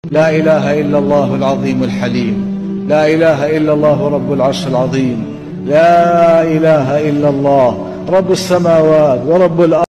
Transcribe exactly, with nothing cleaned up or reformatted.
لا إله إلا الله العظيم الحليم. لا إله إلا الله رب العرش العظيم. لا إله إلا الله رب السماوات ورب الأرض.